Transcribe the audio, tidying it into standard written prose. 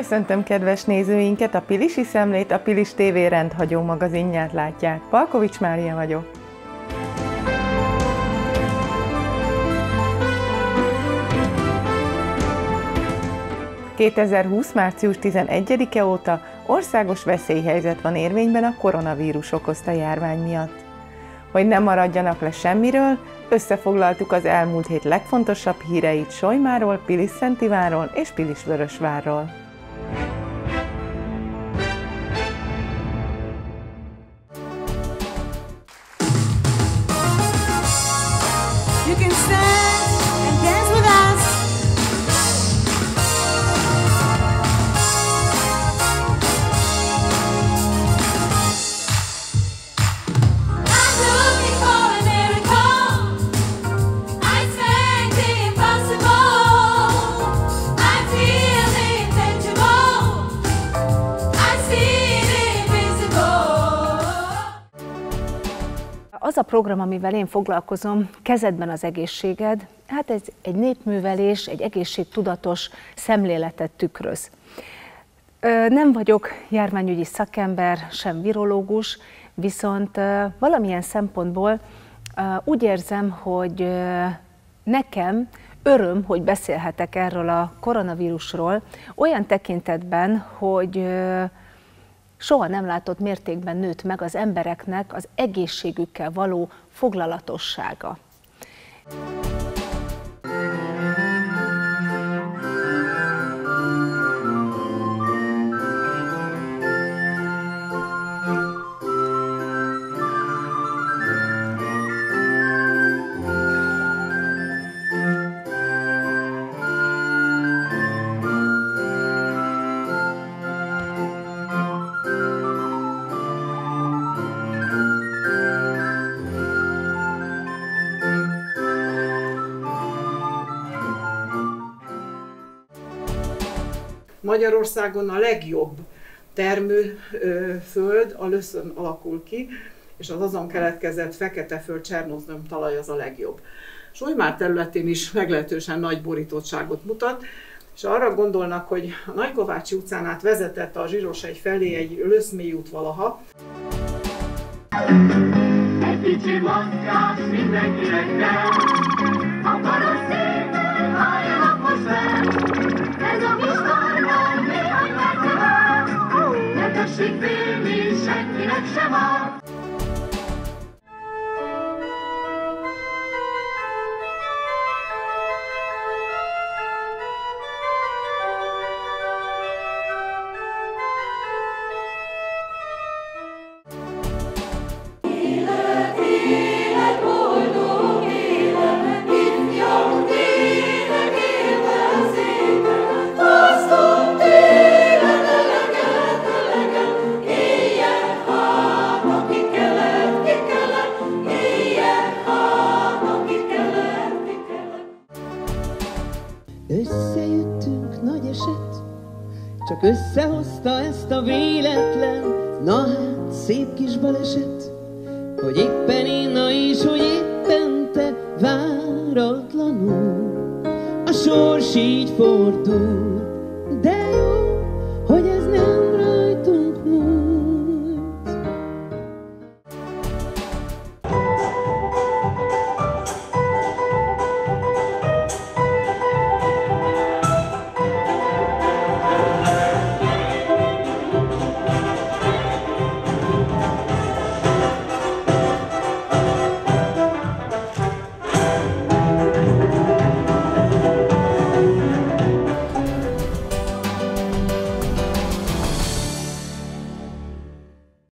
Köszöntöm kedves nézőinket, a Pilisi Szemlét, a Pilis TV rendhagyó magazinját látják. Palkovics Mária vagyok. ...2020. március 11-e óta országos veszélyhelyzet van érvényben a koronavírus okozta járvány miatt. Hogy nem maradjanak le semmiről, összefoglaltuk az elmúlt hét legfontosabb híreit Solymáról, Pilis-Szentivánról és Pilisvörösvárról. Az a program, amivel én foglalkozom, Kezedben az egészséged, hát ez egy népművelés, egy egészségtudatos szemléletet tükröz. Nem vagyok járványügyi szakember, sem virológus, viszont valamilyen szempontból úgy érzem, hogy nekem öröm, hogy beszélhetek erről a koronavírusról, olyan tekintetben, hogy soha nem látott mértékben nőtt meg az embereknek az egészségükkel való foglalatossága. Magyarországon a legjobb termőföld a löszön alakul ki, és az azon keletkezett feketeföld csernozem talaj az a legjobb. Solymár területén is meglehetősen nagy borítottságot mutat, és arra gondolnak, hogy a Nagykovácsi utcán át vezetett a Zsirosegy felé egy löszmély út valaha. Egy kicsi mozgás mindenkinek kell, akkor szépen halljanak most fel. Ez a kis kormány néhány perce van, ne tessék félni, senkinek sem van. Összejöttünk, nagy eset, csak összehozta ezt a véletlen. Na hát, szép kis baleset, hogy éppen én, na és hogy éppen te, váratlanul a sors így fordul.